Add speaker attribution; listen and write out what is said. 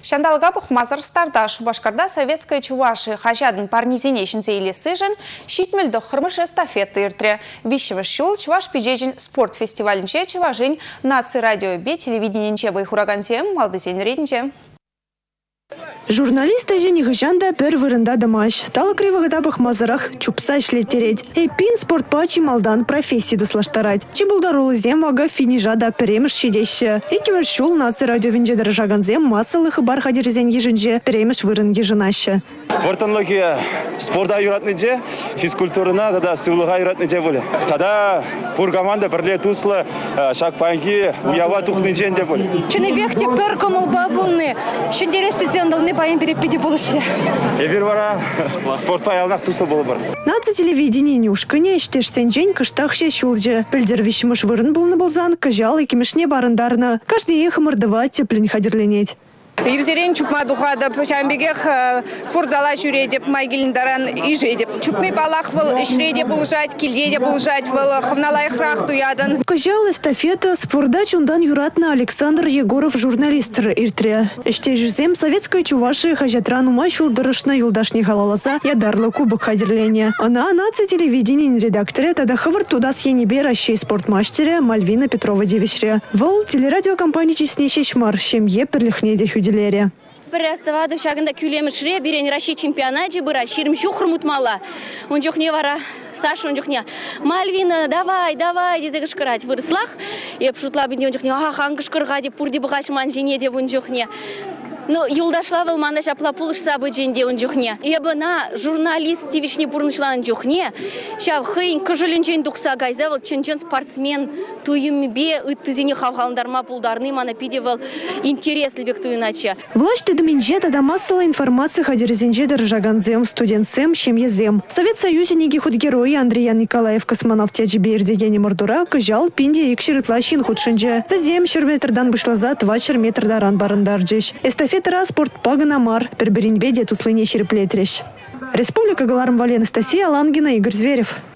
Speaker 1: Шандалгапых Мазарстарда Шубашкарда советская Чуваши хажадын парнизине шинзейлі сыжын шитмелді хырмыш эстафеты иртре. Вишеваш шул Чуваш пиджежин спорт фестивалінче Чувашин наци радио бе телевидениенче байхурагансем малдызен редінче.
Speaker 2: Журналисты жени гыжанда пер вырында дамаш. Талы кривых этапах мазарах чупса шлетереть. Эпин спорт пачи малдан профессии дослаштарать. Чебулдарулы зем ага финижада перемеш щедеще. Экивер шул наци радио винже дорожаганзем массалых бар хадерзен ежинже перемеш вырын ежинаще.
Speaker 3: Вортанлоги спорта юратныйже, физкультурына тада сылыга юратныйже боле. Тада пур команда бірле туслы шакпанки уява тухныйжен де боле.
Speaker 4: Чыныбекте пер комылба болны. Шындересті зендалны байын береппеде болышы.
Speaker 3: Эфир бара спорт паялнақ тусы болы бар.
Speaker 2: Наци телевидение нюшкыне иштешсен жень кыштахше шулже. Пельдер вишмыш вырын болны болзан, кажал и кемешне барындарны. Каждый ехы мордовать теплень хадерленеть.
Speaker 5: Ирзерен чупма духада пачамбегех спортзала шуре деп майгилиндаран иже деп. Чупны балах выл ишреде булжать, кильеде булжать выл хавналай храх туядан.
Speaker 2: Кажал эстафета спорда чундан юратна Александр Егоров журналистр иртре. Эштежизем советская Чуваши хажатран ума шулдырышна юлдашни халаласа ядарлы кубок хадерления. Она наци телевидение редакторе тада хавар туда с енебе ращей спортмастере Мальвина Петрова девичре. Вол телерадиокомпания чеснещ мар шемье перлихнеде хюделере.
Speaker 6: Переставады в шагында күлемішре, берен Россия чемпионате бұра, шерім шухр мутмала. Он жоқ не вара, Саша, он жоқ не. Мальвина, давай, дезе кышкырать. Вырыслах, и пшутла бінде он жоқ не. Хан кышкырға деп, пурде бұғашман жене деп он жоқ не. Ну, юлдашла был мана шапла пулыш сабы дженде он жухне. Ебо на журналист тивишне бурнышлан жухне. Шав хейн кожеленчен духса гайзавал ченчен спортсмен туюмбе ыттызине хавхаландарма пулдарны мана пидевал интерес лебек туюнача.
Speaker 2: Власть тедаминже тада массовая информация хадерзенже дорожаганзем студентсем шемьезем. Совет союзники худгерои Андрей Николаев космонавт тяджибе ирдегене мордура кажал пинде икширытлащин худшинже. Тазем шерметрдан вышлаза 2 шерметрдаран барандарджиш. Эстафетра спорт паганамар, перберинбеде туслыне череплетрещ. Республика Галарм Вале, Анастасия Лангина, Игорь Зверев.